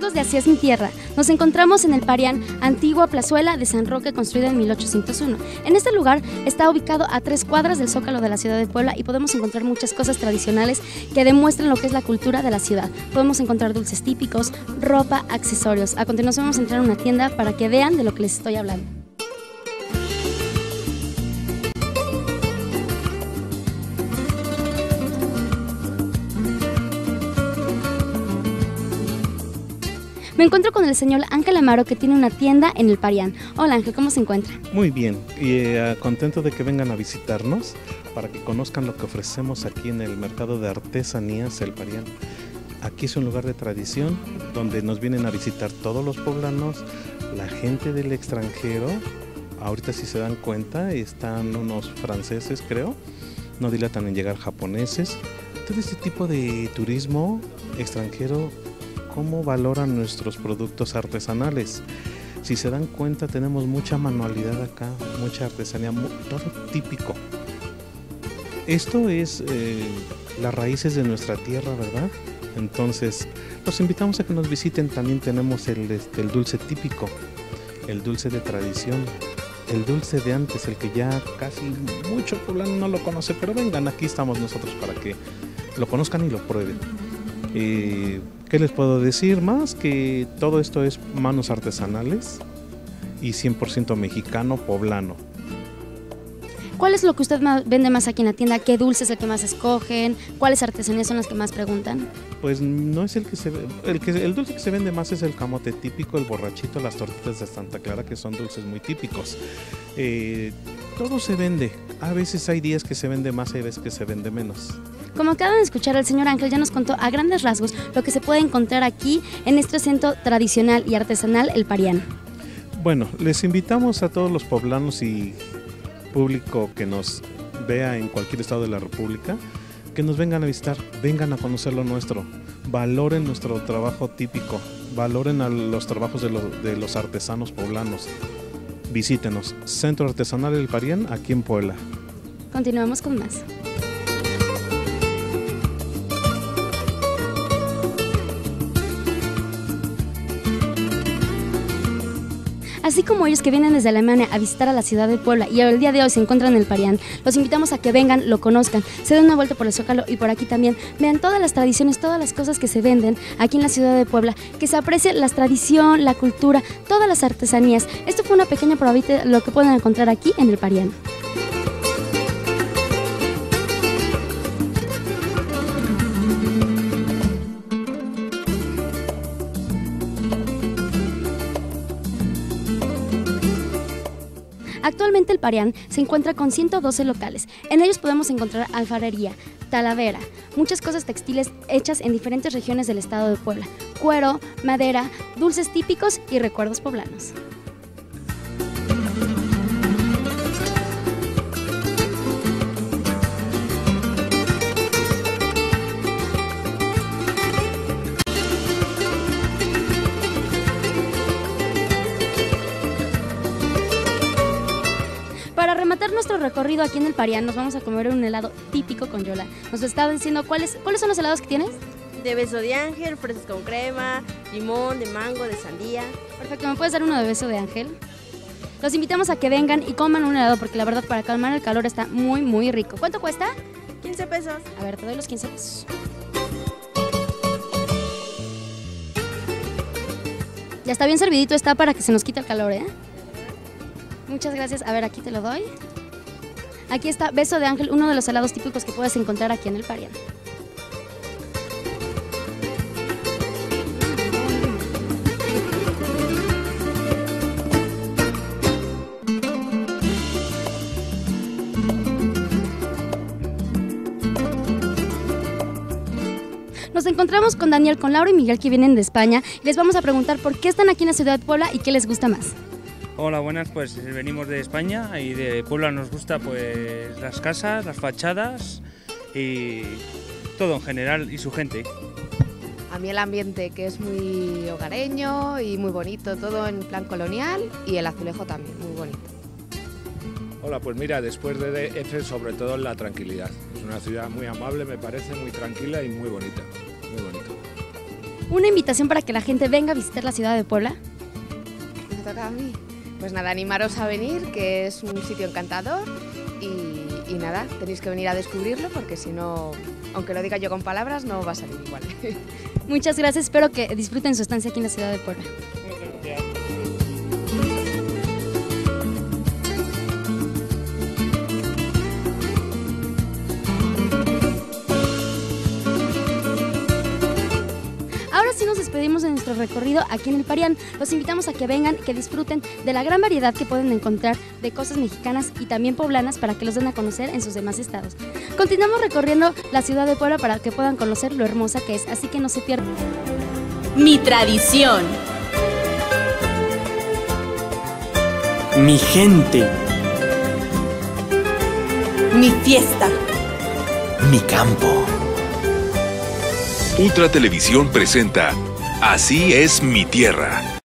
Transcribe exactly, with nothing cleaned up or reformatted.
amigos de Así es mi tierra, nos encontramos en el Parián, antigua plazuela de San Roque construida en mil ochocientos uno. En este lugar está ubicado a tres cuadras del Zócalo de la ciudad de Puebla y podemos encontrar muchas cosas tradicionales que demuestran lo que es la cultura de la ciudad. Podemos encontrar dulces típicos, ropa, accesorios. A continuación vamos a entrar a una tienda para que vean de lo que les estoy hablando. Me encuentro con el señor Ángel Amaro, que tiene una tienda en el Parián. Hola Ángel, ¿cómo se encuentra? Muy bien, y eh, contento de que vengan a visitarnos para que conozcan lo que ofrecemos aquí en el mercado de artesanías El Parián. Aquí es un lugar de tradición donde nos vienen a visitar todos los poblanos, la gente del extranjero. Ahorita si se dan cuenta están unos franceses, creo, no dilatan en llegar japoneses. Todo este tipo de turismo extranjero, cómo valoran nuestros productos artesanales. Si se dan cuenta, tenemos mucha manualidad acá, mucha artesanía, todo típico. Esto es eh, las raíces de nuestra tierra, ¿verdad? Entonces, los invitamos a que nos visiten. También tenemos el, este, el dulce típico, el dulce de tradición, el dulce de antes, el que ya casi mucho poblano no lo conoce, pero vengan, aquí estamos nosotros para que lo conozcan y lo prueben. Eh, ¿Qué les puedo decir más? Que todo esto es manos artesanales y cien por ciento mexicano, poblano. ¿Cuál es lo que usted más vende más aquí en la tienda? ¿Qué dulce es el que más escogen? ¿Cuáles artesanías son las que más preguntan? Pues no es el que se el que el dulce que se vende más es el camote típico, el borrachito, las tortitas de Santa Clara, que son dulces muy típicos. Eh, todo se vende. A veces hay días que se vende más, hay veces que se vende menos. Como acaban de escuchar, el señor Ángel ya nos contó a grandes rasgos lo que se puede encontrar aquí en este centro tradicional y artesanal El Parián. Bueno, les invitamos a todos los poblanos y público que nos vea en cualquier estado de la República, que nos vengan a visitar, vengan a conocer lo nuestro, valoren nuestro trabajo típico, valoren a los trabajos de los, de los artesanos poblanos. Visítenos, Centro Artesanal El Parián, aquí en Puebla. Continuamos con más. Así como ellos que vienen desde Alemania a visitar a la ciudad de Puebla y el día de hoy se encuentran en el Parián, los invitamos a que vengan, lo conozcan, se den una vuelta por el Zócalo y por aquí también vean todas las tradiciones, todas las cosas que se venden aquí en la ciudad de Puebla, que se aprecie la tradición, la cultura, todas las artesanías. Esto fue una pequeña probadita de lo que pueden encontrar aquí en el Parián. Actualmente el Parián se encuentra con ciento doce locales. En ellos podemos encontrar alfarería, talavera, muchas cosas textiles hechas en diferentes regiones del estado de Puebla, cuero, madera, dulces típicos y recuerdos poblanos. Para rematar nuestro recorrido aquí en el Parián, nos vamos a comer un helado típico con Yola. Nos estaba diciendo cuáles, cuáles son los helados que tienes. De beso de ángel, fresas con crema, limón, de mango, de sandía. Perfecto, ¿me puedes dar uno de beso de ángel? Los invitamos a que vengan y coman un helado porque la verdad para calmar el calor está muy muy rico. ¿Cuánto cuesta? quince pesos. A ver, te doy los quince pesos. Ya está bien servidito, está para que se nos quite el calor, ¿eh? Muchas gracias. A ver, aquí te lo doy. Aquí está Beso de Ángel, uno de los helados típicos que puedes encontrar aquí en el Parián. Nos encontramos con Daniel, con Laura y Miguel, que vienen de España, y les vamos a preguntar por qué están aquí en la ciudad de Puebla y qué les gusta más. Hola, buenas, pues venimos de España y de Puebla nos gusta pues las casas, las fachadas y todo en general y su gente. A mí el ambiente, que es muy hogareño y muy bonito, todo en plan colonial, y el azulejo también, muy bonito. Hola, pues mira, después de D F sobre todo la tranquilidad. Es una ciudad muy amable, me parece, muy tranquila y muy bonita, muy bonito. Una invitación para que la gente venga a visitar la ciudad de Puebla. Me toca a mí. Pues nada, animaros a venir, que es un sitio encantador y, y nada, tenéis que venir a descubrirlo porque si no, aunque lo diga yo con palabras, no va a salir igual. Muchas gracias, espero que disfruten su estancia aquí en la ciudad de Puebla. Ahora sí nos despedimos de nuestro recorrido aquí en el Parián. Los invitamos a que vengan, que disfruten de la gran variedad que pueden encontrar de cosas mexicanas y también poblanas para que los den a conocer en sus demás estados. Continuamos recorriendo la ciudad de Puebla para que puedan conocer lo hermosa que es, así que no se pierdan. Mi tradición. Mi gente. Mi fiesta. Mi campo. Ultra Televisión presenta Así es mi tierra.